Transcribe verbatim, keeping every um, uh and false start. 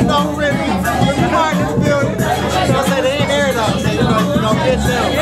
know, really, really hard in the building. So I say they ain't there though. So you know, you know, get them.